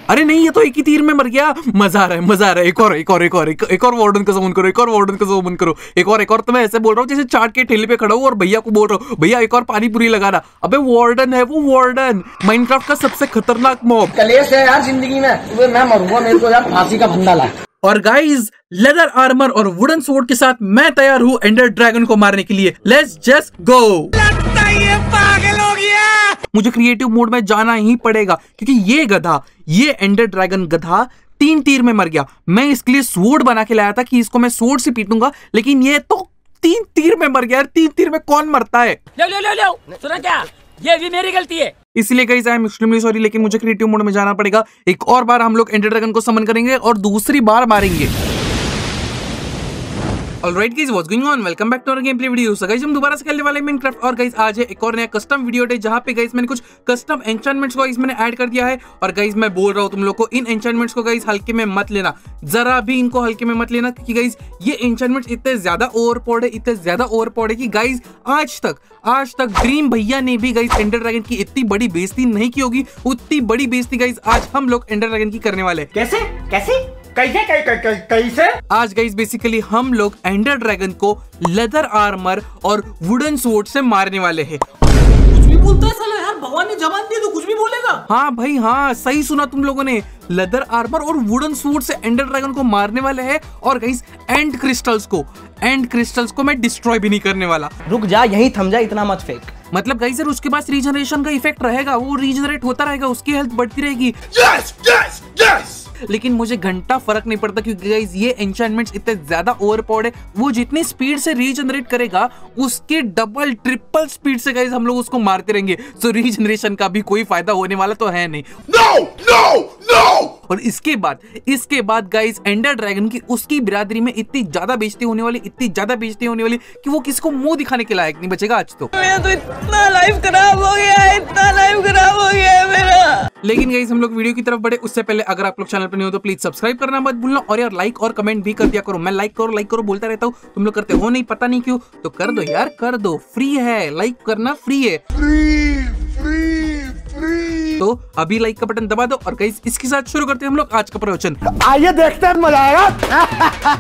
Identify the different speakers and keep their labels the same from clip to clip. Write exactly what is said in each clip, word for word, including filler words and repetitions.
Speaker 1: अरे नहीं, ये तो एक ही तीर में मर गया। मजा आ रहा है, मजा आ रहा है। एक और एक और एक और एक और वार्डन का समन करो, एक और वार्डन का समन करो, एक और एक और। तो मैं ऐसे बोल रहा हूँ जैसे चाट के ठेले पे खड़ा हूँ और भैया को बोल रहा हूँ भैया एक और पानी पूरी लगाना। अबे वार्डन है वो, वार्डन माइनक्राफ्ट का सबसे खतरनाक मॉब।
Speaker 2: कलेश है यार जिंदगी में, मैं मरूंगा, मेरे को यार फांसी का फंदा ला।
Speaker 1: और गाइज लेदर आर्मर और वुडन स्वॉर्ड के साथ मैं तैयार हूँ एंडर ड्रैगन को मारने के लिए। Let's just go.
Speaker 3: लगता है ये पागल हो गया।
Speaker 1: मुझे क्रिएटिव मोड में जाना ही पड़ेगा क्योंकि ये गधा, ये एंडर ड्रैगन गधा तीन तीर में मर गया। मैं इसके लिए स्वॉर्ड बना के लाया था कि इसको मैं स्वॉर्ड से पीटूंगा, लेकिन ये तो तीन तीर में मर गया। तीन तीर में कौन मरता है?
Speaker 3: लो लो लो लो, सुना क्या? ये भी मेरी गलती है।
Speaker 1: इसलिए guys I am extremely sorry, लेकिन मुझे क्रिएटिव मोड में जाना पड़ेगा। एक और बार हम लोग एंडर ड्रैगन को समन करेंगे और दूसरी बार मारेंगे। All right guys, what's going on, welcome back to our game play video. So guys हम दोबारा से खेलने वाले हैं माइनक्राफ्ट और गाइस आज है एक और नया कस्टम वीडियो डे जहां पे गाइस मैंने कुछ कस्टम एन्चेंटमेंट्स को गाइस मैंने ऐड कर दिया है। और गाइस मैं बोल रहा हूं तुम लोग को इन एन्चेंटमेंट्स को गाइस हल्के में मत लेना, जरा भी इनको हल्के में मत लेना, क्योंकि गाइस ये एन्चेंटमेंट्स इतने ज्यादा ओवरपावर्ड है, इतने ज्यादा ओवरपावर्ड है कि गाइस आज तक आज तक ड्रीम भैया ने भी गाइस एंडर ड्रैगन की इतनी बड़ी बेइज्जती नहीं की होगी। उतनी बड़ी बेइज्जती गाइस आज हम लोग एंडर ड्रैगन की करने वाले हैं।
Speaker 2: कैसे कैसे कैसे कैसे कैसे?
Speaker 1: आज गाइस बेसिकली हम लोग एंडर ड्रैगन को लेदर आर्मर और वुडन स्वॉर्ड से मारने वाले हैं।
Speaker 2: कुछ भी बोलता है साला यार, भगवान ने जबान दी तो कुछ भी बोलेगा।
Speaker 1: हाँ भाई हाँ, सही सुना तुम लोगों ने। लेदर आर्मर और वुडन स्वॉर्ड से एंडर ड्रैगन को मारने वाले हैं। और गाइस एंड क्रिस्टल्स को एंड क्रिस्टल्स को मैं डिस्ट्रॉय भी नहीं करने वाला।
Speaker 2: रुक जा, यहीं थम जा, इतना मत फेंक।
Speaker 1: मतलब गाइस उसके पास रीजनरेशन का इफेक्ट रहेगा, वो रीजनरेट होता रहेगा, उसकी हेल्थ बढ़ती रहेगी।
Speaker 4: Yes, yes, yes!
Speaker 1: लेकिन मुझे घंटा फर्क नहीं पड़ता क्योंकि गाइस ये एन्चेंटमेंट्स इतने ज्यादा ओवरपावर्ड है। वो जितनी स्पीड से रीजनरेट करेगा उसके डबल ट्रिपल स्पीड से गाइस हम लोग उसको मारते रहेंगे। सो रीजनरेशन का भी कोई फायदा होने वाला तो है नहीं।
Speaker 4: No, no, no!
Speaker 1: और इसके बाद इसके बाद गाइस एंडर ड्रैगन की उसकी बिरादरी में इतनी ज्यादा बेइज्जती होने वाली, इतनी ज्यादा बेइज्जती होने वाली कि वो किसी को मुंह दिखाने के लायक नहीं बचेगा आज तो।
Speaker 3: मेरा तो इतना लाइफ खराब हो गया है, इतना लाइफ खराब हो गया है मेरा।
Speaker 1: लेकिन गाइस हम लोग वीडियो की तरफ बढ़े उससे पहले अगर आप लोग चैनल पर नहीं हो तो प्लीज सब्सक्राइब करना मत भूलना। और यार लाइक और कमेंट भी कर दिया करो। मैं लाइक करो लाइक करो बोलता रहता हूँ, तुम लोग करते हो नहीं, पता नहीं क्यों। तो कर दो यार, कर दो, फ्री है, लाइक करना फ्री है।
Speaker 4: Free, free, free!
Speaker 1: तो अभी लाइक का बटन दबा दो। और गाइस इसके साथ शुरू करते हैं हम लोग आज का प्रवचन।
Speaker 2: आइए देखते हैं, मजा आएगा।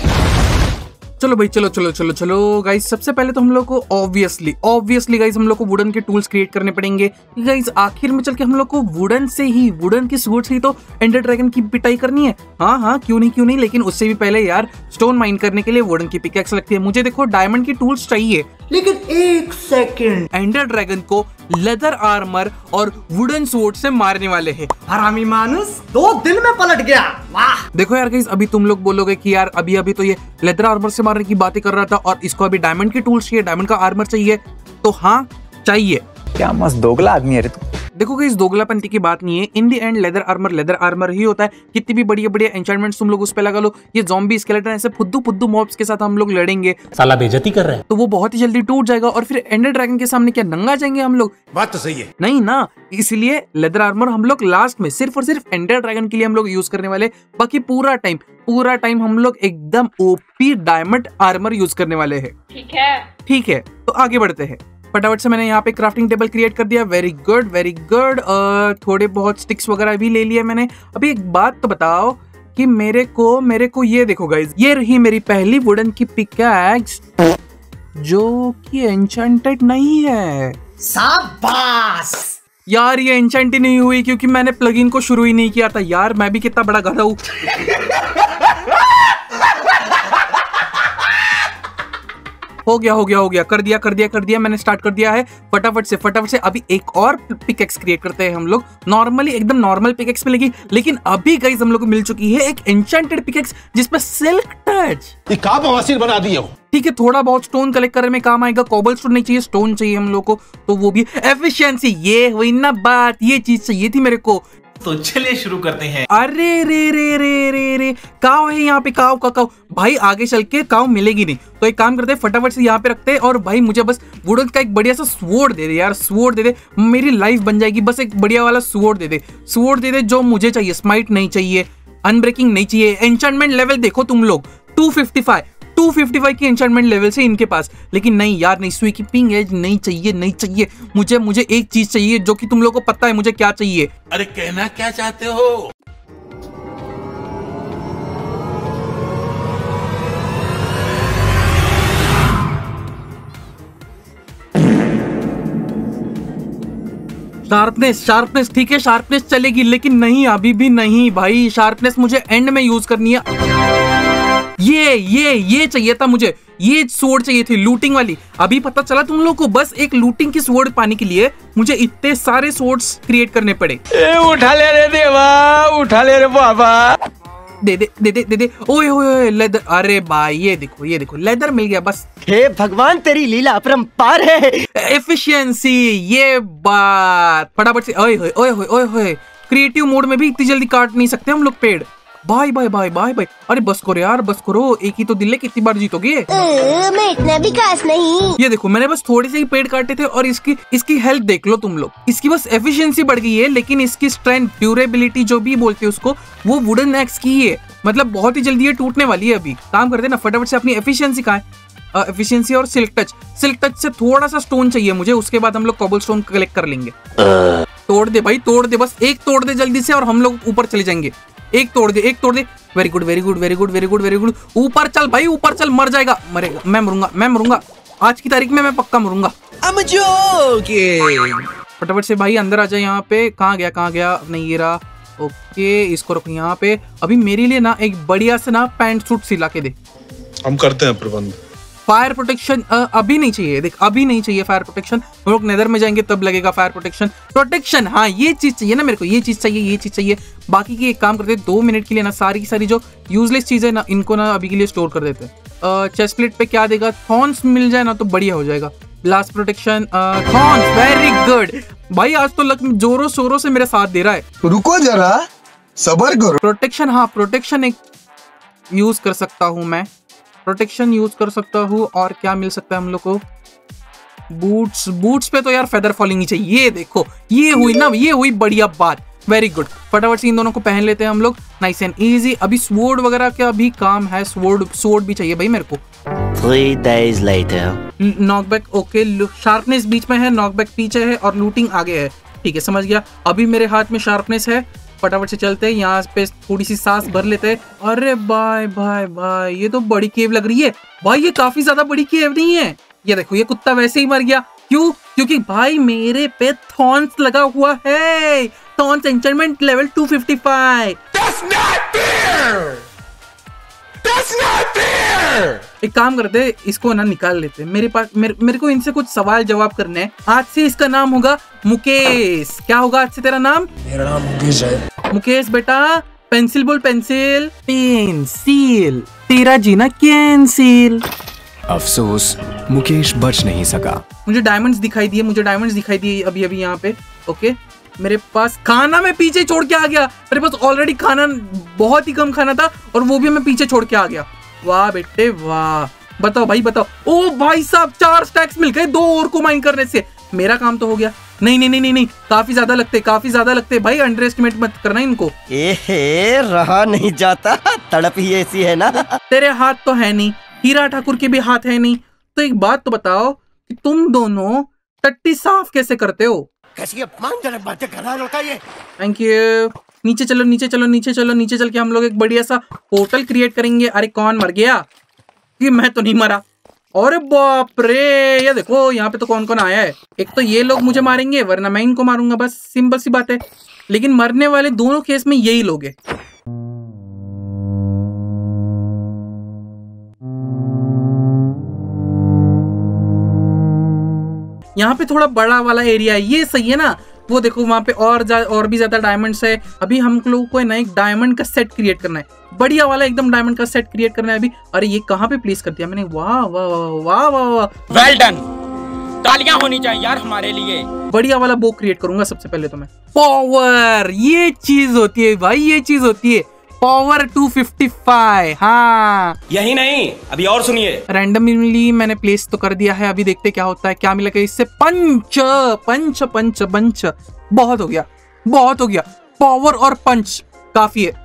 Speaker 1: चलो भाई चलो चलो चलो चलो गाइस, सबसे पहले तो हम लोग को ऑब्वियसली ऑब्वियसली गाइस हम लोग को वुडन के टूल्स क्रिएट करने पड़ेंगे। गाइस आखिर में चल के हम लोग को वुडन से ही वुडन की स्वॉर्ड से ही तो एंडर ड्रैगन की पिटाई करनी है। हाँ हाँ क्यों नहीं क्यों नहीं, लेकिन उससे भी पहले यार स्टोन माइन करने के लिए वुडन की पिकैक्स लगती है। मुझे देखो डायमंड की टूल्स चाहिए।
Speaker 2: लेकिन एक सेकंड,
Speaker 1: एंडर ड्रैगन को लेदर आर्मर और वुडन स्वॉर्ड से मारने वाले हैं।
Speaker 2: हरामी मानुस दो दिन में पलट गया। वाह!
Speaker 1: देखो यार गाइस, अभी तुम लोग बोलोगे कि यार अभी अभी तो ये लेदर आर्मर से मारने की बातें कर रहा था और इसको अभी डायमंड की टूल्स चाहिए, डायमंड का आर्मर चाहिए। तो हाँ चाहिए।
Speaker 5: क्या मस्त दोगला आदमी है रे तू।
Speaker 1: देखो गाइस दोगलापंती की बात नहीं है। In the end leather armour leather armour ही होता है। कितनी भी बढ़िया बढ़िया एन्चेंटमेंट्स तुम लोग उस पे लगा लो, ये ज़ॉम्बी स्केलेटन ऐसे फुद्दू फुद्दू मॉब्स के साथ हम लोग लड़ेंगे,
Speaker 5: साला बेइज्जती कर रहा है।
Speaker 1: तो वो बहुत ही जल्दी टूट जाएगा और फिर एंडर ड्रैगन के सामने क्या नंगा जाएंगे हम लोग?
Speaker 4: बात तो सही है।
Speaker 1: नहीं ना, इसलिए लेदर आर्मर हम लोग लास्ट में सिर्फ और सिर्फ एंडर ड्रैगन के लिए हम लोग यूज करने वाले। बाकी पूरा टाइम पूरा टाइम हम लोग एकदम ओपी डायमंड आर्मर यूज करने वाले हैं।
Speaker 6: ठीक है
Speaker 1: ठीक है, तो आगे बढ़ते हैं फटाफट से। मैंने यहाँ पे क्राफ्टिंग टेबल क्रिएट कर दिया। Very good very good. थोड़े बहुत स्टिक्स वगैरह भी ले लिए मैंने। अभी एक बात तो बताओ कि मेरे को मेरे को ये देखो गाइस, ये रही मेरी पहली वुडन की पिकैक्स जो कि एन्चेंटेड नहीं है।
Speaker 2: शाबाश
Speaker 1: यार ये एन्चेंट ही नहीं हुई क्योंकि मैंने प्लगइन को शुरू ही नहीं किया था। यार मैं भी कितना बड़ा गधा हूँ। हो गया हो गया हो गया, कर दिया कर दिया कर दिया मैंने स्टार्ट कर दिया है। फटाफट से फटाफट से अभी एक और पिकेक्स क्रिएट करते हैं हम लोग। नॉर्मली एकदम नॉर्मल पिकेक्स मिलेगी, लेकिन अभी गाइस हम लोग को मिल चुकी है एक एन्चेंटेड पिकेक्स जिसपे सिल्क टच।
Speaker 4: ये का बवासीर बना दिए हो।
Speaker 1: ठीक है, थोड़ा बहुत स्टोन कलेक्ट करने में काम आएगा। कोबल स्टोन नहीं चाहिए, स्टोन चाहिए हम लोग को, तो वो भी एफिशिएंसी। ये हुई ना बात, ये चीज चाहिए थी मेरे को।
Speaker 7: तो चलिए शुरू करते हैं।
Speaker 1: अरे रे रे रे रे रे काव है यहाँ पे, काव का काव भाई। आगे चल के काव मिलेगी नहीं, तो एक काम करते हैं फटाफट से यहाँ पे रखते हैं। और भाई मुझे बस वुडन का एक बढ़िया सा स्वॉर्ड दे दे यार, स्वॉर्ड दे दे, मेरी लाइफ बन जाएगी। बस एक बढ़िया वाला स्वॉर्ड दे दे, स्वॉर्ड दे दे जो मुझे चाहिए। स्माइट नहीं चाहिए, अनब्रेकिंग नहीं चाहिए। एन्चेंटमेंट लेवल देखो तुम लोग two fifty five two fifty five की एन्चेंटमेंट लेवल से इनके पास। लेकिन नहीं यार नहीं, स्वीपिंग एज नहीं चाहिए नहीं चाहिए मुझे। मुझे एक चीज चाहिए जो कि तुम लोगों को पता है मुझे क्या चाहिए।
Speaker 4: अरे कहना क्या चाहते हो?
Speaker 1: शार्पनेस शार्पनेस ठीक है, शार्पनेस चलेगी, लेकिन नहीं, अभी भी नहीं भाई। शार्पनेस मुझे एंड में यूज करनी है। ये ये ये चाहिए था मुझे, ये स्वॉर्ड चाहिए थी लूटिंग वाली। अभी पता चला तुम लोगों को, बस एक लूटिंग की स्वॉर्ड पाने के लिए मुझे इतने सारे स्वॉर्ड्स क्रिएट करने पड़े।
Speaker 3: ए, उठा ले रे देवा, उठा ले रे बाबा।
Speaker 1: दे दे दे दे दे दे ओए ओए लेदर। अरे भाई ये देखो ये देखो लेदर मिल गया बस।
Speaker 3: हे भगवान, तेरी लीला अपरंपार है।
Speaker 1: एफिशिएंसी, ये बात फटाफट से। ओए ओए ओए ओए ओए, क्रिएटिव मोड में भी इतनी जल्दी काट नहीं सकते हम लोग पेड़। Bye bye bye bye bye. अरे बस करो यार, बस करो, एक ही तो दिल है, कितनी बार जीतोगे?
Speaker 6: मैं इतना भी खास नहीं।
Speaker 1: ये देखो मैंने बस थोड़े से ही पेड़ काटे थे और इसकी इसकी हेल्थ देख लो तुम लोग। इसकी बस एफिशिएंसी बढ़ गई है, लेकिन इसकी स्ट्रेंथ, ड्यूरेबिलिटी जो भी बोलते हैं उसको, वो वुडन एक्स की है। मतलब बहुत ही जल्दी ये टूटने वाली है। अभी काम करते ना फटाफट से। अपनी एफिशिएंसी कहाँ है? एफिशिएंसी और सिल्क टच। सिल्क टच से थोड़ा सा स्टोन चाहिए मुझे, उसके बाद हम लोग कॉबल स्टोन कलेक्ट कर लेंगे। तोड़ दे भाई, तोड़ दे, बस एक तोड़ दे जल्दी से और हम लोग ऊपर चले जाएंगे। एक तोड़ दे, एक तोड़ दे। Very good very good very good very good very good. ऊपर चल भाई, ऊपर चल। मर जाएगा, मरेगा, मैं मरूंगा, मैं मरूंगा आज की तारीख में, मैं पक्का मरूंगा। फटाफट से भाई अंदर आ जाए। यहाँ पे कहाँ गया कहाँ गया अपने ये रहा। ओके, इसको रखो यहाँ पे। अभी मेरे लिए ना एक बढ़िया से ना पैंट सूट सिला के दे।
Speaker 4: हम करते हैं प्रबंध।
Speaker 1: फायर प्रोटेक्शन अभी नहीं चाहिए, देख अभी नहीं चाहिए फायर प्रोटेक्शन। हम लोग नेदर में जाएंगे तब लगेगा फायर प्रोटेक्शन। प्रोटेक्शन हाँ, ये चीज चाहिए ना मेरे को, ये चीज चाहिए, ये चीज चाहिए। बाकी की एक काम करते हैं, दो मिनट के लिए ना सारी की सारी जो यूजलेस चीजें ना, इनको ना अभी के लिए स्टोर कर देते हैं। चेस्ट प्लेट पे क्या देगा? थॉर्न्स मिल जाए ना तो बढ़िया हो जाएगा। Blast protection, thorns, very good भाई। आज तो लक जोरों शोरों से मेरे साथ दे रहा है।
Speaker 4: रुको जरा, सबर करो।
Speaker 1: प्रोटेक्शन हाँ, प्रोटेक्शन एक यूज कर सकता हूँ मैं, प्रोटेक्शन यूज कर सकता हूँ। और क्या मिल सकता है हम लोग को? बूट्स, बूट्स पे तो यार फेदर फॉलिंग ही चाहिए। ये देखो, ये हुई ना, ये हुई बढ़िया बात। वेरी गुड, फटाफट से इन दोनों को पहन लेते हैं हम लोग, नाइस एंड इजी। अभी स्वॉर्ड वगैरह का भी काम है, स्वॉर्ड स्वॉर्ड भी चाहिए भाई मेरे को।
Speaker 3: Three days later.
Speaker 1: Knockback okay, sharpness बीच में है, नॉकबैक पीछे है और लूटिंग आगे है। ठीक है, समझ गया। अभी मेरे हाथ में शार्पनेस है, फटाफट से चलते हैं। यहाँ पे थोड़ी सी सांस भर लेते हैं। अरे बाय बाय बाय, ये तो बड़ी केव लग रही है भाई। ये काफी ज्यादा बड़ी केव नहीं है। ये देखो, ये कुत्ता वैसे ही मर गया। क्यों? क्योंकि भाई मेरे पे थॉर्न्स लगा हुआ है। Thorns enchantment level two fifty five.
Speaker 4: That's not fair! That's not fair!
Speaker 1: एक काम करते, इसको ना निकाल लेते। मेरे पास मेरे, मेरे को इनसे कुछ सवाल जवाब करने हैं। आज से इसका नाम होगा मुकेश। क्या होगा आज से तेरा नाम?
Speaker 2: मेरा नाम मुकेश है।
Speaker 1: मुकेश बेटा, पेंसिल बोल, पेंसिल। पेंसिल, तेरा जीना कैंसिल।
Speaker 8: अफसोस, मुकेश बच नहीं सका।
Speaker 1: मुझे डायमंड्स दिखाई दिए, मुझे डायमंड्स दिखाई दिए अभी अभी यहाँ पे। ओके, मेरे पास खाना मैं पीछे छोड़ के आ गया। मेरे पास ऑलरेडी खाना बहुत ही कम खाना था और वो भी मैं पीछे छोड़ के आ गया। वाह बेटे वाह। बताओ भाई बताओ। ओ भाई साहब, चार स्टैक्स मिल गए दो और को माइन करने से। मेरा काम तो हो गया। नहीं नहीं नहीं नहीं नहीं, काफी ज्यादा लगते, काफी ज्यादा लगते भाई। अंडर एस्टिमेट मत करना इनको।
Speaker 3: एहे, रहा नहीं जाता, तड़प ही ऐसी है ना।
Speaker 1: तेरे हाथ तो है नहीं, हीरा ठाकुर के भी हाथ है नहीं। तो एक बात तो बताओ कि तुम दोनों टट्टी साफ कैसे करते हो?
Speaker 4: कैसी अपमानजनक बातें कर रहा है लड़का ये।
Speaker 1: Thank you. नीचे चलो नीचे चलो नीचे चलो नीचे चल के हम लोग एक बढ़िया सा पोर्टल क्रिएट करेंगे। अरे कौन मर गया? कि मैं तो नहीं मरा। अरे बाप रे, ये देखो यहाँ पे तो कौन कौन आया है। एक तो ये लोग मुझे मारेंगे, वरना मैं इनको मारूंगा, बस सिंपल सी बात है। लेकिन मरने वाले दोनों केस में यही लोग हैं। यहाँ पे थोड़ा बड़ा वाला एरिया है, ये सही है ना। वो देखो वहां पे और और भी ज्यादा डायमंड्स है। अभी हम लोगों को है ना एक डायमंड का सेट क्रिएट करना है, बढ़िया वाला एकदम डायमंड का सेट क्रिएट करना है अभी। अरे ये कहाँ पे प्लेस कर दिया मैंने? वाह वाह वाह वाह वाह,
Speaker 9: वेल डन। तालियां होनी चाहिए यार हमारे लिए।
Speaker 1: बढ़िया वाला बो क्रिएट करूंगा सबसे पहले तो मैं। पावर, ये चीज होती है भाई, ये चीज होती है पावर टू फिफ्टी फाइव। हाँ,
Speaker 9: यही नहीं, अभी और सुनिए।
Speaker 1: रैंडमली मैंने प्लेस तो कर दिया है। अभी देखते क्या होता है, क्या मिलेगा इससे। पंच पंच पंच पंच, बहुत हो गया, बहुत हो गया। पावर और पंच काफी है।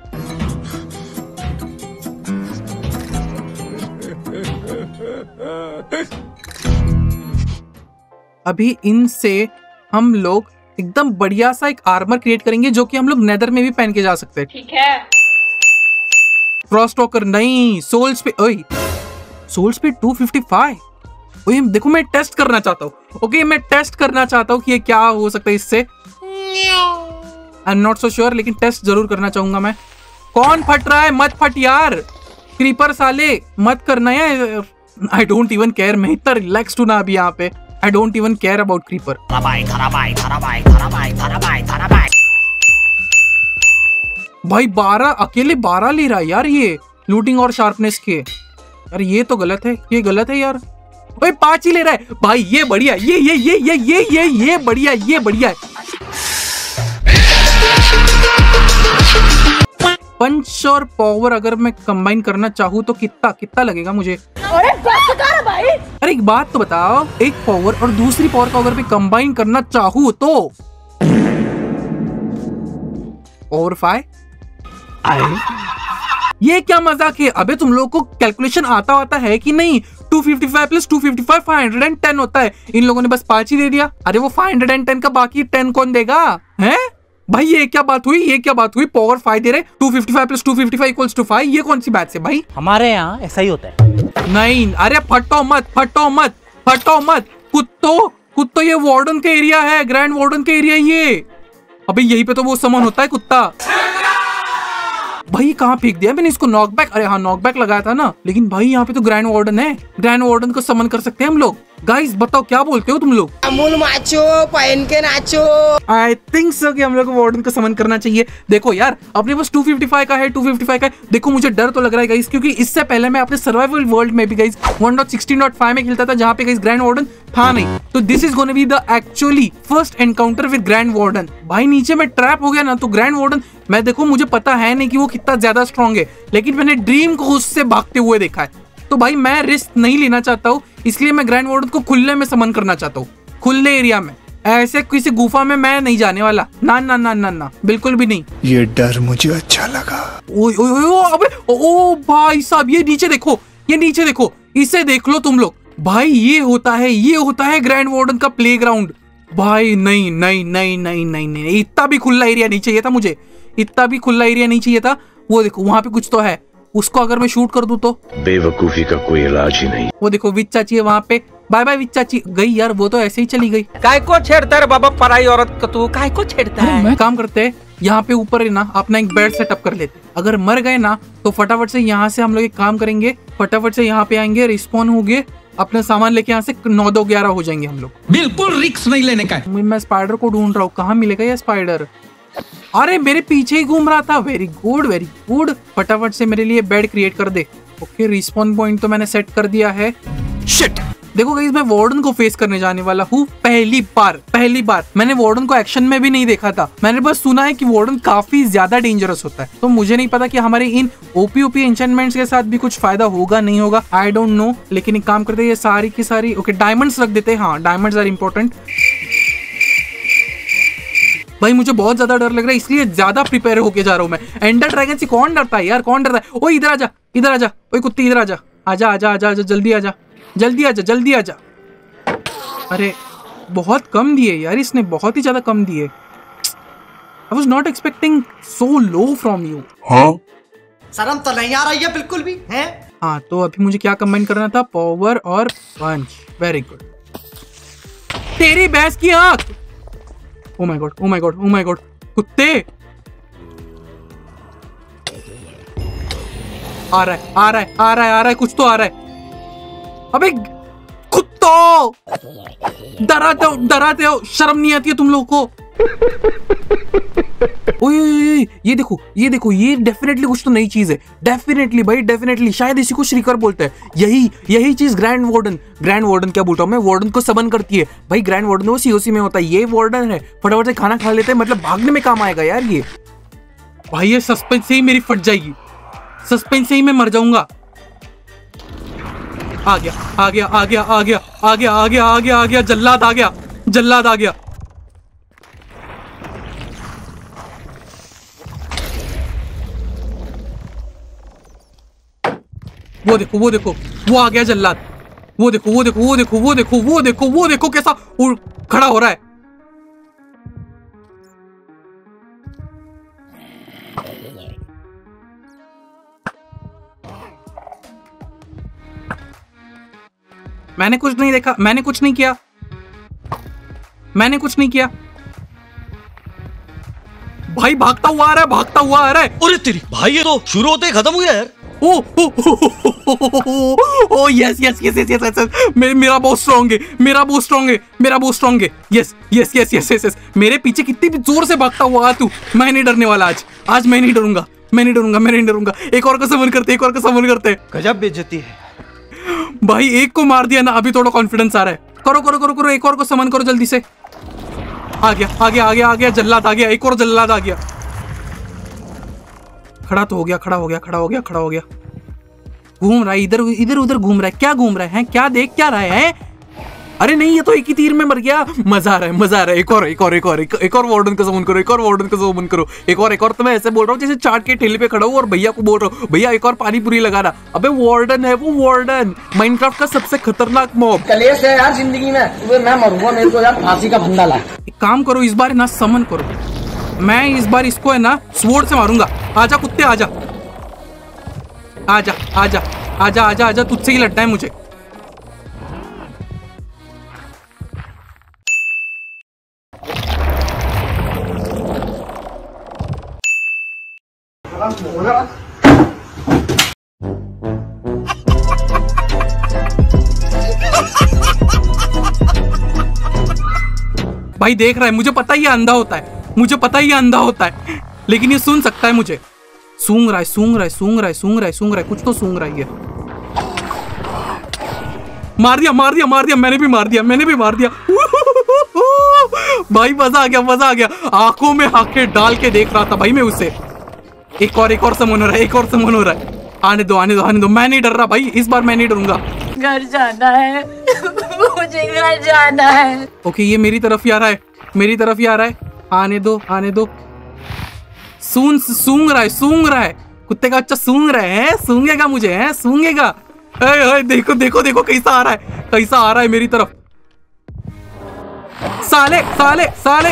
Speaker 1: अभी इनसे हम लोग एकदम बढ़िया सा एक आर्मर क्रिएट करेंगे, जो कि हम लोग नेदर में भी पहन के जा सकते हैं।
Speaker 6: ठीक है।
Speaker 1: फ्रॉस्ट वॉकर नहीं, सोल स्पीड। ओए, soul speed two fifty five. ओए देखो, मैं टेस्ट करना चाहता हूँ। ओके, मैं टेस्ट करना चाहता हूँ कि ये क्या हो सकता है इससे। I am not so sure, लेकिन टेस्ट जरूर करना चाहूंगा मैं। कौन फट रहा है? मत फट यार, क्रीपर साले, मत करना है। आई डोंट इवन केयर, मैं इतना रिलैक्स्ड हूं ना अभी यहाँ पे। I don't even care about creeper. भाई बारह, अकेले बारह ले रहा है यार ये लूटिंग और शार्पनेस के। यार ये तो गलत है, ये गलत है यार। भाई पांच ही ले रहा है भाई, ये बढ़िया, ये ये ये ये ये ये ये बढ़िया, ये बढ़िया है। पंच और पावर अगर मैं कंबाइन करना चाहूँ तो कितना कितना लगेगा मुझे?
Speaker 3: अरे बस कर भाई।
Speaker 1: अरे एक बात तो बताओ, एक पावर और दूसरी पावर का अगर मैं कंबाइन करना चाहूँ तो पावर फाइव। ये क्या मजाक है? अबे तुम लोगों को कैलकुलेशन आता आता है कि नहीं? Two fifty five plus two fifty five five hundred ten होता है। इन लोगों ने बस पांच ही दे दिया। अरे वो फाइव हंड्रेड टेन का बाकी टेन कौन देगा? हैं भाई ये क्या बात हुई? ये क्या बात हुई? पावर फाइव दे रहे, two fifty five plus two fifty five equals to five. ये कौन सी बात है भाई?
Speaker 5: हमारे यहाँ ऐसा ही होता है।
Speaker 1: नहीं, अरे फटो मत, फटो मत, फटो मत कुत्तो, कुत्तो ये वार्डन का एरिया है, ग्रैंड वार्डन का एरिया ये। अबे यही पे तो वो समन होता है कुत्ता। भाई कहाँ फेंक दिया मैंने इसको? नॉकबैक, अरे हाँ नॉकबैक लगाया था ना, लेकिन भाई यहाँ पे तो ग्रैंड वार्डन है। ग्रैंड वार्डन को समन कर सकते हैं हम लोग। गाइस बताओ क्या बोलते हो तुम लोग?
Speaker 3: अमूल माचो पहन के नाचो।
Speaker 1: आई थिंक सो कि हम लोग को वार्डन को समन करना चाहिए। देखो यार अपने पास टू फिफ्टी फाइव का है, टू फिफ्टी फाइव का है। देखो मुझे डर तो लग रहा है गाइस, क्योंकि इससे पहले मैं अपने सर्वाइवल वर्ल्ड में भी guys one point sixteen point five में खेलता था, जहाँ पे गाइस ग्रैंड वार्डन था नहीं। तो this is gonna be the actually first encounter with grand warden. भाई नीचे में ट्रैप हो गया ना, तो ग्रैंड वार्डन मैं देखो, मुझे पता है नहीं कि वो कितना ज्यादा स्ट्रॉन्ग है, लेकिन मैंने ड्रीम को उससे भागते हुए देखा है। तो भाई मैं रिस्क नहीं लेना चाहता हूँ, इसलिए मैं ग्रैंड वार्डन को खुले में समन करना चाहता हूँ, खुले एरिया में। ऐसे किसी गुफा में मैं नहीं जाने वाला, ना ना ना ना ना, बिल्कुल भी नहीं।
Speaker 4: ये डर मुझे अच्छा लगा।
Speaker 1: ओ, ओ, ओ, ओ, अबे, ओ भाई साहब, ये नीचे देखो, ये नीचे देखो, इसे देख लो तुम लोग। भाई ये होता है, ये होता है ग्रैंड वार्डन का प्लेग्राउंड। भाई नहीं नहीं नहीं नहीं नहीं नहीं, इतना भी खुला एरिया नहीं चाहिए था मुझे, इतना भी खुला एरिया नहीं चाहिए था। वो देखो वहां पे कुछ तो है, उसको अगर मैं शूट कर दूं तो?
Speaker 10: बेवकूफी का कोई इलाज ही नहीं।
Speaker 1: वो देखो विच चाची है वहां पे। बाय बाय विच चाची। गई यार वो तो ऐसे ही चली गई।
Speaker 9: काय को छेड़ता है बाबा पराई औरत को? तू काय को छेड़ता है?
Speaker 1: मैं काम करते हैं यहाँ पे ऊपर है ना, अपना एक बेड सेटअप कर लेते। अगर मर गए ना तो फटाफट से यहाँ से हम लोग एक काम करेंगे, फटाफट से यहाँ पे आएंगे, रिस्पॉन हो गए, अपना सामान लेके यहाँ से नौ दो ग्यारह हो जाएंगे हम लोग।
Speaker 2: बिल्कुल रिस्क नहीं लेने का।
Speaker 1: मैं स्पाइडर को ढूंढ रहा हूँ, कहाँ मिलेगा ये स्पाइडर? अरे मेरे पीछे ही घूम रहा था। Very good very good. फटाफट से मेरे लिए बेड क्रिएट कर दे। ओके रिस्पॉन पॉइंट तो मैंने सेट कर दिया है। शिट। देखो गाइस मैं वार्डन को फेस करने जाने वाला हूँ पहली बार। पहली बार मैंने वार्डन को एक्शन में भी नहीं देखा था, मैंने बस सुना है कि वार्डन काफी ज्यादा डेंजरस होता है। तो मुझे नहीं पता कि हमारे इन ओपी ओपी एन्चेंटमेंट्स के साथ भी कुछ फायदा होगा नहीं होगा, आई डोंट नो। लेकिन एक काम करते हैं, ये सारी की सारी ओके डायमंड्स रख देते हैं। हाँ डायमंड्स आर इंपॉर्टेंट। भाई मुझे बहुत ज्यादा डर लग रहा है, इसलिए ज्यादा प्रिपेयर होके जा रहा हूँ मैं। एंडर ड्रैगन से कौन डरता है यार, कौन डरता है? ओ इधर आजा, इधर आजा, ओए कुत्ती इधर आजा, आजा आजा आजा आजा, जल्दी आजा, जल्दी आजा, जल्दी आजा। अरे बहुत कम दिए यार इसने, बहुत ही ज्यादा कम दिए। I was not expecting so low from you.
Speaker 4: हाँ
Speaker 2: शर्म तो नहीं आ रही है बिल्कुल भी है।
Speaker 1: हाँ तो अभी मुझे क्या कंबाइन करना था? पावर और पंच। Very good. तेरी भैंस की आंख। Oh my god, oh my god, oh my god, कुत्ते आ रहा है, आ रहा है, आ रहा है, आ रहा है, कुछ तो आ रहा है। अबे कुत्तो, डराते हो, डराते हो, शर्म नहीं आती है तुम लोगों को? ओए ये देखो, ये देखो, ये डेफिनेटली कुछ तो नई चीज है। डेफिनेटली भाई डेफिनेटली, शायद इसी को श्रीकर बोलते हैं। यही यही चीज ग्रैंड वार्डन, ग्रैंड वार्डन क्या बोलता हूँ मैं, वार्डन को समन करती है। भाई ग्रैंड वार्डन वो सीओसी में होता है, ये वार्डन है। फटाफट से खाना खा लेते हैं, मतलब भागने में काम आएगा यार ये। भाई ये सस्पेंस से ही मेरी फट जाएगी, सस्पेंस से ही मैं मर जाऊंगा। आ गया आ गया आ गया आ गया आ गया आ गया आ गया आ गया, जल्लाद आ गया, जल्लाद आ गया। वो देखो वो देखो, वो आ गया जल्लाद। वो देखो वो देखो वो देखो वो देखो वो देखो वो देखो कैसा खड़ा हो रहा है। मैंने कुछ नहीं देखा, मैंने कुछ नहीं किया, मैंने कुछ नहीं किया। भाई भागता हुआ आ रहा है, भागता हुआ आ रहा है।
Speaker 2: अरे तेरी भाई, ये तो शुरू होते ही खत्म हो गया यार।
Speaker 1: Oh oh oh yes yes yes yes yes मेरा बहुत स्ट्रांग है, मेरा बहुत स्ट्रांग है, मेरा बहुत स्ट्रांग है। Yes yes yes yes yes yes मेरे पीछे कितनी भी जोर से भागता हुआ तू, मैं नहीं डरने वाला आज। आज मैं नहीं डरूंगा, मैं नहीं डरूंगा, मैं नहीं डरूंगा। एक और का समन करते, एक और का समन करते।
Speaker 2: गजब बेइज्जती है
Speaker 1: भाई, एक को मार दिया ना, अभी थोड़ा कॉन्फिडेंस आ रहा है। करो करो करो करो, एक और को समन करो जल्दी से। आ गया आ गया आ गया आ गया, जल्लाद आ गया, एक और जल्लाद आ गया। खड़ा तो हो गया, खड़ा हो गया, खड़ा हो गया, खड़ा हो गया। घूम रहा है इधर इधर उधर, घूम रहा है। क्या घूम रहा है? क्या देख क्या रहा है? अरे नहीं, ये तो एक ही तीर में मर गया। मजा आ रहा है, मजा आ रहा है। एक और एक और एक और एक और वार्डन का समन करो, एक और वार्डन का समन करो, एक और एक और। तो मैं ऐसे बोल रहा हूँ जैसे चाट के ठेले पे खड़ा हूँ और भैया को बोल रहा हूँ, भैया एक और पानी पूरी लगा रहा। अबे वार्डन है वो, वार्डन माइनक्राफ्ट का सबसे खतरनाक मॉब।
Speaker 3: कलेश है यार जिंदगी में, मैं मरूंगा, मेरे को यार फांसी का फंदा ला।
Speaker 1: एक काम करो, इस बार ना समन करो। मैं इस बार इसको है ना स्वॉर्ड से मारूंगा। आजा कुत्ते, आजा आजा आजा आजा आजा आजा, तुझसे ही लड़ना है मुझे। भाई देख रहा है, मुझे पता ही है अंधा होता है, मुझे पता ही है अंधा होता है, लेकिन ये सुन सकता है मुझे। सूंघ रहा है, सूंघ रहा है, सूंघ रहा है, सूंघ रहा है, सूंघ रहा है, कुछ तो सूंघ रहा है। मार दिया मार दिया मार दिया, मैंने भी मार दिया, मैंने भी मार दिया। भाई मजा आ गया, मजा आ गया। आंखों में आंखें डाल के देख रहा था भाई मैं उसे। एक और एक और समन हो रहा है, एक और समन हो रहा है। आने दो आने दो आने दो, मैं नहीं डर रहा भाई, इस बार मैं नहीं डरूंगा।
Speaker 6: घर जाना है मुझे, घर जाना है।
Speaker 1: ओके, ये मेरी तरफ ही आ रहा है, मेरी तरफ ही आ रहा है। आने दो आने दो। सूंघ सूंघ रहा है, सूंघ रहा है। कुत्ते का अच्छा सूंघ रहे हैं, सूंघेगा मुझे, है सूंघेगा। देखो देखो देखो कैसा आ रहा है, कैसा आ रहा है मेरी तरफ। साले साले साले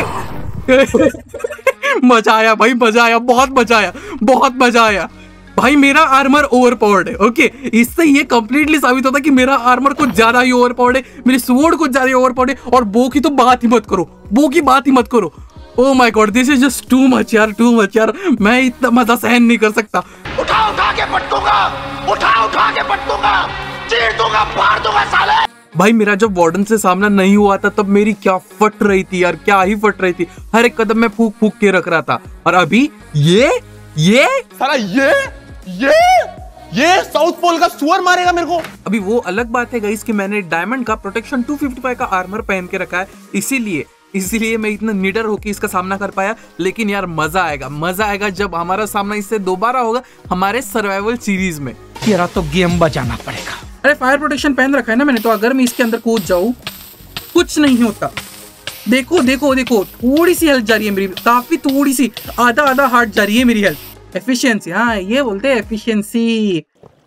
Speaker 1: मजा आया भाई, मजा आया, बहुत मजा आया, बहुत मजा आया भाई। मेरा आर्मर ओवरपावर्ड है। ओके, इससे ये कंप्लीटली साबित होता है कि मेरा आर्मर कुछ ज्यादा ही ओवरपावर्ड है, मेरी स्वॉर्ड कुछ ज्यादा ओवरपावर्ड है। और बो की तो बात ही मत करो, बो की बात ही मत करो। Oh my god, this is just too much यार, टू मच यार। मैं इतना मजा सहन नहीं कर सकता।
Speaker 2: उठा उठा के पटकूंगा, उठा उठा के पटकूंगा, चीर दूंगा, फाड़ दूंगा साले।
Speaker 1: भाई मेरा जब वार्डन से सामना नहीं हुआ था तब मेरी क्या फट रही थी यार, क्या ही फट रही थी। हर एक कदम में फूक फूक के रख रहा था। और अभी ये ये
Speaker 11: साला ये ये ये साउथ पोल का सुअर मारेगा मेरे को।
Speaker 1: अभी वो अलग बात है गाइस कि मैंने डायमंड का प्रोटेक्शन टू फिफ्टी फाइव का आर्मर पहन के रखा है, इसीलिए इसीलिए मैं इतना निडर होकर इसका सामना कर पाया। लेकिन यार मजा आएगा, मजा आएगा जब हमारा सामना इससे दोबारा होगा हमारे सर्वाइवल सीरीज में।
Speaker 9: तेरा तो गेम बजाना पड़ेगा।
Speaker 1: अरे फायर प्रोटेक्शन पहन रखा है ना मैंने, तो अगर मैं इसके अंदर कूद जाऊं कुछ नहीं होता। देखो देखो देखो, थोड़ी सी हेल्थ जा रही है मेरी, काफी थोड़ी सी, आधा आधा हार्ट जा रही है मेरी हेल्थ। एफिशिएंसी, हाँ ये बोलते हैं एफिशिएंसी।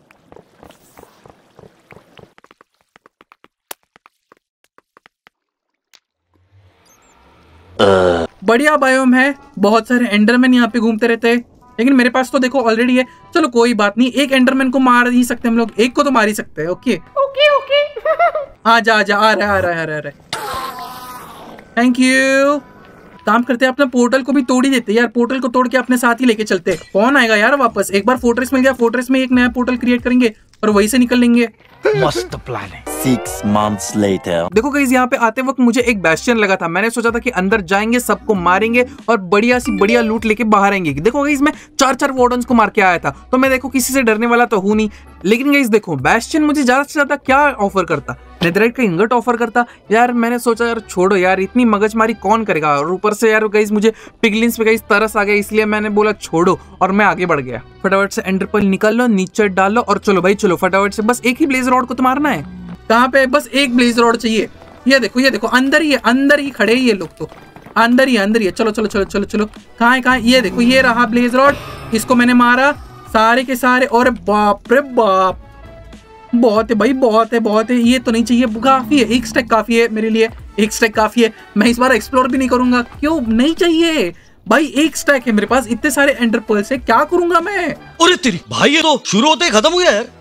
Speaker 1: बढ़िया बायोम है, बहुत सारे एंडरमैन यहाँ पे घूमते रहते हैं, लेकिन मेरे पास तो देखो ऑलरेडी है। चलो कोई बात नहीं, एक एंडरमैन को मार ही सकते हम लोग, एक को तो मार ही सकते हैं। ओके
Speaker 6: ओके ओके
Speaker 1: आजा आजा, आ रहा है आ रहा है आ रहा है। Thank you. काम करते हैं, अपना पोर्टल को भी तोड़ ही देते यार, पोर्टल को तोड़ के अपने साथ ही लेके चलते हैं। कौन आएगा यार वापस? एक बार फोर्ट्रेस मिल गया, फोर्ट्रेस में एक नया पोर्टल क्रिएट करेंगे और वहीं से निकल लेंगे।
Speaker 9: मस्त प्लान है।
Speaker 12: Six months later.
Speaker 1: देखो गाइस, यहाँ पे आते वक्त मुझे एक बैस्टियन लगा था। मैंने सोचा था कि अंदर जाएंगे, सबको मारेंगे और बढ़िया सी बढ़िया लूट लेके बाहर आएंगे। देखो गाइस, मैं चार चार वार्डन्स को मार के आया था, तो मैं देखो किसी से डरने वाला तो हूं नहीं। लेकिन गाइस देखो, बैस्टियन मुझे ज्यादा से ज्यादा क्या ऑफर करता? नेथरराइट का इंगट ऑफर करता। यार मैंने सोचा यार छोड़ो यार, इतनी मगजमारी कौन करेगा। और ऊपर से यार गाइस मुझे पिगलिन्स पे गाइस तरस आ गया, इसलिए मैंने बोला छोड़ो और मैं आगे बढ़ गया। फटाफट से एंडर पर्ल निकाल लो, नीचे डालो और चलो भाई चलो फटाफट से। बस एक ही ब्लेज रॉड को तो मारना है। कहाँ पे? बस एक ब्लेज रॉड चाहिए। ये देखो ये देखो, अंदर ही है, अंदर ही खड़े ये लोग, तो अंदर ही अंदर ही। चलो चलो चलो चलो चलो, कहाँ है कहाँ? ये देखो, ये रहा ब्लेज रॉड, इसको मैंने मारा सारे के सारे। और बाप रे बाप, बहुत है भाई, बहुत है बहुत है। ये तो नहीं चाहिए, काफी है, एक स्टैक काफी है मेरे लिए, एक स्टैक काफी है। मैं इस बार एक्सप्लोर भी नहीं करूंगा, क्यों नहीं चाहिए भाई? एक स्टैक है मेरे पास, इतने सारे एंडर पर्ल से क्या करूंगा मैं?
Speaker 2: अरे तेरी भाई, ये तो शुरू होते ही खत्म हो गया यार।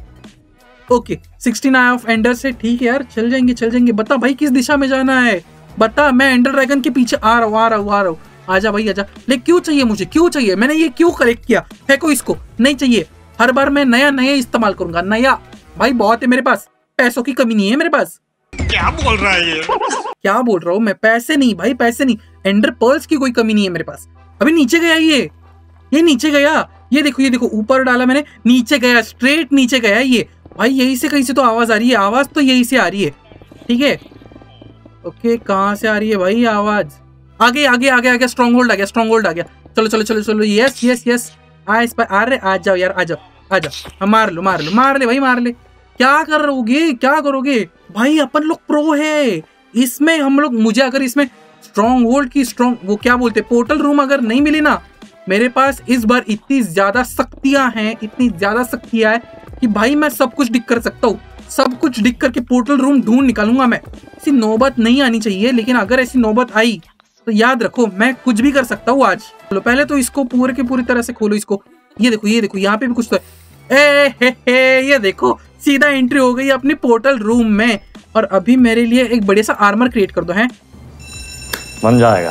Speaker 1: Okay, sixteen eye of ender से ठीक है यार, चल जाएंगे चल जाएंगे। बता भाई किस दिशा में जाना है? बता, मैं एंडर ड्रैगन के पीछे आ रहा हूँ आ रहा हूँ आ रहा हूँ आजा भाई आजा। लेकिन क्यों चाहिए मुझे, क्यों चाहिए, मैंने ये क्यों कलेक्ट किया? फेंको इसको, नहीं चाहिए। हर बार मैं नया नया इस्तेमाल करूंगा, नया। भाई बहुत है मेरे पास, पैसों की कमी नहीं है मेरे पास।
Speaker 2: क्या बोल रहा है ये?
Speaker 1: क्या बोल रहा हूँ मैं? पैसे नहीं भाई, पैसे नहीं। एंडर पर्ल्स की कोई कमी नहीं है मेरे पास। अभी नीचे गया ये ये नीचे गया, ये देखो ये देखो, ऊपर डाला मैंने, नीचे गया, स्ट्रेट नीचे गया ये। भाई यही से कहीं से तो आवाज आ रही है, आवाज तो यही से आ रही है। ठीक है ओके, कहाँ से आ रही है भाई आवाज? आगे आगे आगे आगे, स्ट्रॉन्ग होल्ड आ गया, स्ट्रॉन्ग होल्ड आ गया। चलो चलो चलो चलो, यस यस यस, आ इस पर आ रहे, आ जाओ यार, आ जाओ आ जाओ, मार लो मार लो मार ले भाई मार ले। क्या करोगे क्या करोगे भाई? अपन लोग प्रो है इसमें हम लोग। मुझे अगर इसमें स्ट्रॉन्ग होल्ड की स्ट्रॉन्ग वो क्या बोलते पोर्टल रूम अगर नहीं मिली ना, मेरे पास इस बार इतनी ज्यादा शक्तियां हैं, इतनी ज्यादा शक्तियां है कि भाई मैं सब कुछ डिक कर सकता हूँ। सब कुछ डिक करके पोर्टल रूम ढूंढ निकालूंगा मैं। ऐसी नौबत नहीं आनी चाहिए, लेकिन अगर ऐसी नौबत आई तो याद रखो मैं कुछ भी कर सकता हूँ आज। चलो पहले तो इसको पूरे के पूरी तरह से खोलो इसको। ये देखो ये देखो, यहाँ पे भी कुछ तो है। ए, हे, हे, ये देखो सीधा एंट्री हो गई अपनी पोर्टल रूम में। और अभी मेरे लिए एक बढ़िया सा आर्मर क्रिएट कर दो। हैं
Speaker 12: बन जाएगा।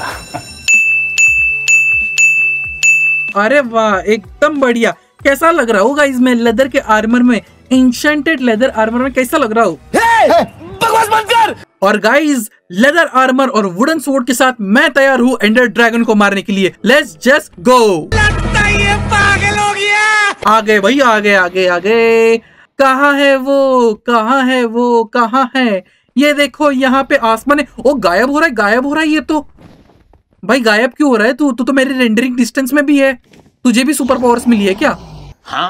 Speaker 1: अरे वाह एकदम बढ़िया। कैसा लग रहा होगा इसमें लेदर के आर्मर में, एन्चेंटेड लेदर आर्मर में कैसा लग रहा हो?
Speaker 2: बकवास बंद कर।
Speaker 1: और गाइज लेदर आर्मर और वुडन स्वॉर्ड के साथ मैं तैयार हूँ एंडर ड्रैगन को मारने के लिए। Let's just go.
Speaker 2: लगता है ये पागल हो गया।
Speaker 1: आ गए भाई, आ गए आ गए आ गए। कहाँ है वो, कहाँ है वो, कहाँ है? ये देखो यहाँ पे आसमान है। ओ गायब हो रहा है, गायब हो रहा है ये तो। भाई गायब क्यों हो रहा है तू? तू तो मेरे रेंडरिंग डिस्टेंस में भी है। तुझे भी सुपर पावर्स मिली है क्या?
Speaker 2: हाँ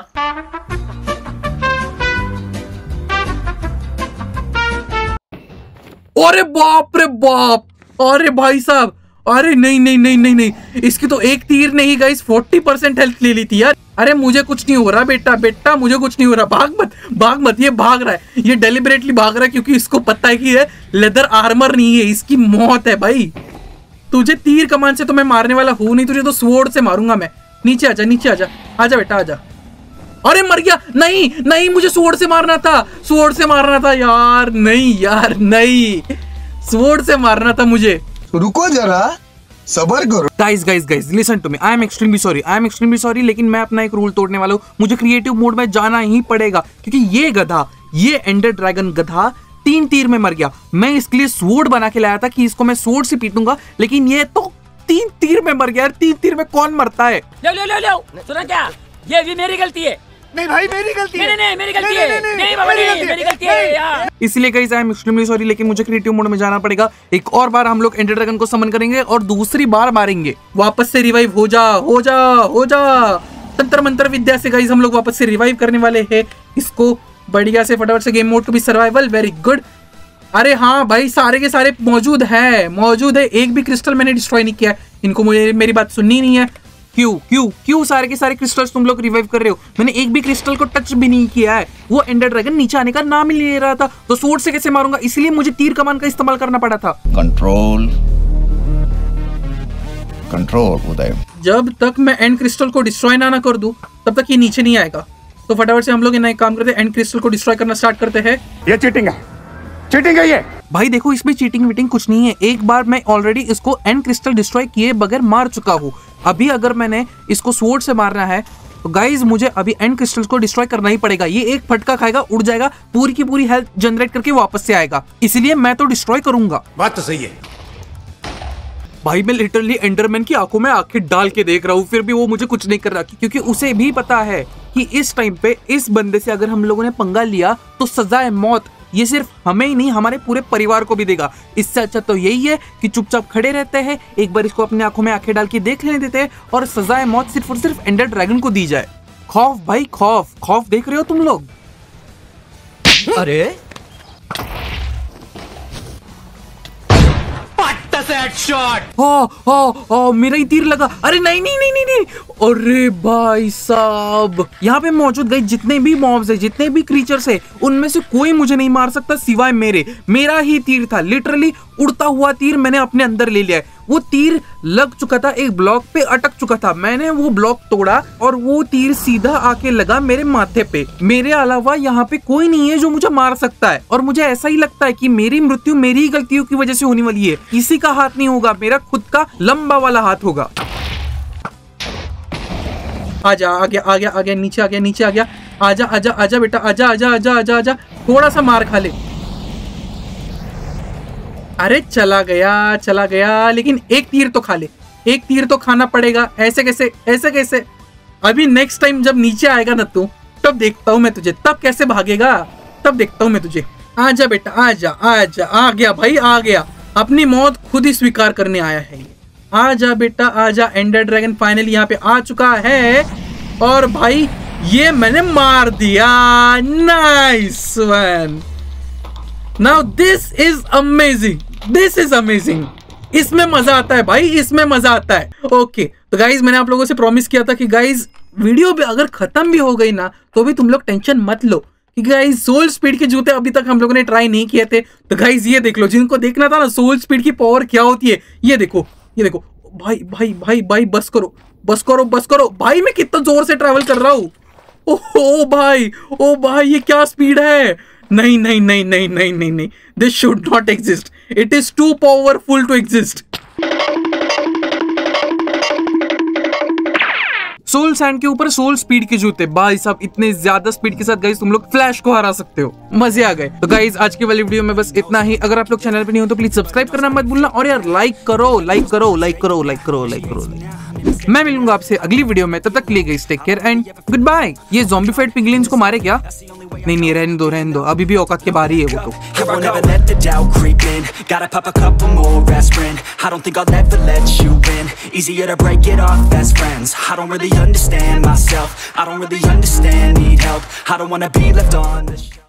Speaker 1: अरे बाप रे बाप, अरे भाई साहब, अरे नहीं नहीं नहीं नहीं नहीं, इसकी तो एक तीर ने ही गाइस फोर्टी परसेंट हेल्थ ले ली थी यार। अरे मुझे कुछ नहीं हो रहा बेटा, बेटा मुझे कुछ नहीं हो रहा। भाग मत भाग मत, ये भाग रहा है, ये डेलिबरेटली भाग रहा है क्योंकि इसको पता है कि ये लेदर आर्मर नहीं है, इसकी मौत है भाई। तुझे तीर कमान से तो मैं मारने वाला हूं नहीं, तुझे तो स्वॉर्ड से मारूंगा मैं। नीचे आजा नीचे आजा, आजा बेटा आजा। अरे मर गया। नहीं नहीं, मुझे स्वॉर्ड से मारना था, स्वॉर्ड से मारना था यार। नहीं यार नहीं, स्वॉर्ड से मारना था मुझे।
Speaker 4: रुको जरा, सबर करो।
Speaker 1: Guys guys guys listen to me, I am extremely sorry, I am extremely sorry, लेकिन मैं अपना एक रूल तोड़ने वाला हूँ। मुझे क्रिएटिव मोड में जाना ही पड़ेगा क्योंकि ये गधा, ये एंडर ड्रैगन गधा तीन तीर में मर गया। मैं इसके लिए स्वॉर्ड बना के लाया था कि इसको मैं स्वॉर्ड से पीटूंगा, लेकिन ये तो तीन तीर में मर गया यार। तीन तीर में कौन मरता है?
Speaker 3: लो लो लो लो, सुना क्या? ये भी मेरी गलती है।
Speaker 2: नहीं भाई मेरी गलती है।
Speaker 3: नहीं नहीं मेरी गलती है। नहीं बाबा नहीं, मेरी गलती है यार।
Speaker 1: इसलिए guys I am extremely sorry, लेकिन मुझे क्रिएटिव मोड में जाना पड़ेगा। एक और बार हम लोग एंडर ड्रैगन को समन करेंगे और दूसरी बार मारेंगे। वापस से रिवाइव हो जा हो जा हो जा। तंत्र मंत्र विद्या से गाइस हम लोग वापस से रिवाइव करने वाले हैं इसको बढ़िया से, फटाफट से। Game mode to be survival, very good. अरे हाँ भाई, सारे के सारे मौजूद है मौजूद है एक भी क्रिस्टल मैंने डिस्ट्रॉय नहीं किया है। इनको मुझे मेरी बात सुननी नहीं है। क्यों क्यों क्यों सारे के सारे क्रिस्टल्स तुम लोग रिवाइव कर रहे हो? मैंने एक भी क्रिस्टल को टच भी नहीं किया है। वो एंडर ड्रैगन नीचे आने का नाम ही ले रहा था, तो स्वॉर्ड से कैसे मारूंगा? इसलिए मुझे तीर कमान का इस्तेमाल करना पड़ा था।
Speaker 11: कंट्रोल कंट्रोल उदय।
Speaker 1: जब तक मैं एंड क्रिस्टल को डिस्ट्रॉय ना ना कर दूं तब तक ये नीचे नहीं आएगा। तो फटाफट से हम लोग नए काम करते हैं, एंड क्रिस्टल को डिस्ट्रॉय करना स्टार्ट करते हैं।
Speaker 2: ये चीटिंग है, चीटिंग है ये।
Speaker 1: भाई देखो इसमें चीटिंग वीटिंग कुछ नहीं है। एक बार मैं ऑलरेडी इसको एंड क्रिस्टल डिस्ट्रॉय किए बगैर मार चुका हूँ। अभी अगर मैंने इसको स्वॉर्ड से मारना है तो गाइज मुझे अभी एंड क्रिस्टल्स को डिस्ट्रॉय करना ही पड़ेगा। ये एक फटका खाएगा, उड़ जाएगा, पूरी की पूरी हेल्थ जनरेट करके वापस से आएगा, इसलिए मैं तो डिस्ट्रॉय करूंगा।
Speaker 2: बात तो सही है
Speaker 1: भाई। मैं लिटरली एंडरमैन की आंखों में आंखें डाल के देख रहा हूँ, फिर भी वो मुझे कुछ नहीं कर रहा, क्योंकि उसे भी पता है कि इस टाइम पे इस बंदे से अगर हम लोगों ने पंगा लिया तो सजा है मौत। ये सिर्फ हमें ही नहीं, हमारे पूरे परिवार को भी देगा। इससे अच्छा तो यही है कि चुपचाप खड़े रहते हैं, एक बार इसको अपनी आंखों में आंखें डाल के देख लेने देते हैं और सजाए मौत सिर्फ और सिर्फ एंडर ड्रैगन को दी जाए। खौफ भाई खौफ, खौफ देख रहे हो तुम लोग?
Speaker 9: अरे
Speaker 1: हाँ हाँ हाँ, मेरा ही तीर लगा। अरे नहीं नहीं नहीं नहीं नहीं, अरे भाई साहब, यहाँ पे मौजूद गए जितने भी मॉब्स है, जितने भी क्रीचर्स है, उनमें से कोई मुझे नहीं मार सकता सिवाय मेरे। मेरा ही तीर था, लिटरली उड़ता हुआ तीर मैंने अपने अंदर ले लिया है। वो तीर लग चुका था, एक ब्लॉक पे अटक चुका था। मैंने वो ब्लॉक तोड़ा और वो तीर सीधा आके लगा मेरे माथे पे। मेरे अलावा यहाँ पे कोई नहीं है जो मुझे मार सकता है, और मुझे ऐसा ही लगता है कि मेरी मृत्यु मेरी ही गलतियों की वजह से होने वाली है। किसी का हाथ नहीं होगा, मेरा खुद का लंबा वाला हाथ होगा। आजा, आ गया आ गया आ गया, नीचे आ गया नीचे आ गया। आजा आजा आजा बेटा, आजा आजा आजा आजा आजा, थोड़ा सा मार खा ले। अरे चला गया चला गया, लेकिन एक तीर तो खा ले, एक तीर तो खाना पड़ेगा। ऐसे कैसे ऐसे कैसे? अभी नेक्स्ट टाइम जब नीचे आएगा ना तू, तब देखता हूँ मैं तुझे, तब कैसे भागेगा, तब देखता हूँ मैं तुझे। आजा बेटा आजा आजा, आ गया भाई आ गया, अपनी मौत खुद ही स्वीकार करने आया है ये। आजा बेटा आजा, एंडर ड्रैगन फाइनली यहाँ पे आ चुका है, और भाई ये मैंने मार दिया। Nice one. Now this is amazing, this is amazing. इसमें मजा आता है भाई, इसमें मजा आता है। ओके तो गाइज, मैंने आप लोगों से प्रॉमिस किया था कि गाइज वीडियो भी अगर खत्म भी हो गई ना तो भी तुम लोग टेंशन मत लो, क्योंकि गाइज सोल स्पीड के जूते अभी तक हम लोगों ने ट्राई नहीं किए थे। तो गाइज ये देख लो, जिनको देखना था ना सोल स्पीड की पावर क्या होती है, ये देखो ये देखो। भाई भाई भाई भाई बस करो बस करो बस करो भाई, मैं कितना जोर से ट्रैवल कर रहा हूँ। ओह भाई ओ भाई, ये क्या स्पीड है। नहीं नहीं नहीं नहीं नहीं नहीं नहीं, this should not exist, it is too powerful to exist. Soul sand के ऊपर सोल स्पीड के जूते, भाई साहब इतने ज्यादा स्पीड के साथ गाइस तुम लोग फ्लैश को हरा सकते हो, मजे आ गए। तो गाइस आज की वाली वीडियो में बस इतना ही। अगर आप लोग चैनल पे नहीं हो तो प्लीज सब्सक्राइब करना मत भूलना, और यार लाइक करो लाइक करो लाइक करो लाइक करो लाइक करो। मैं मिलूंगा आपसे अगली वीडियो में, तब तक के लिए guys take care and good bye. ये ज़ॉम्बीफाइड पिगलिन्स को मारे क्या? नहीं नहीं रहने दो रहने दो, अभी भी औकात के बाहर ही है वो तो।